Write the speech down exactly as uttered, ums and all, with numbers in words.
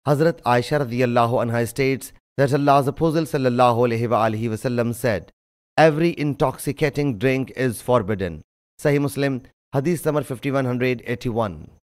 Hazrat Aisha radiyallahu anha states that Allah's Apostle sallallahu alaihi wa alihi wasallam said, "Every intoxicating drink is forbidden." Sahih Muslim Hadees number fifty-one eighty-one.